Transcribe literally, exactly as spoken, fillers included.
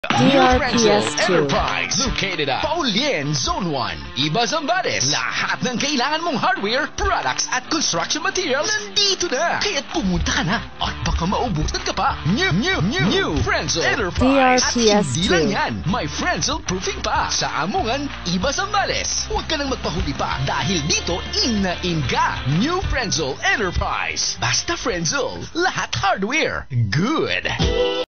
D R P S two. Enterprise, located at Paulien, Zone one, Iba Zambales. Lahat ng kailangan mong hardware, products at construction materials nandito na. Kaya't pumunta ka na at baka maubusan ka pa. New, new, new, new Frenzel Enterprise. D R P S two. At hindi lang yan, may Frenzel proofing pa sa Amungan, Iba Zambales. Huwag ka nang magpahuli pa dahil dito in na in ka. New Frenzel Enterprise. Basta Frenzel, lahat hardware. Good.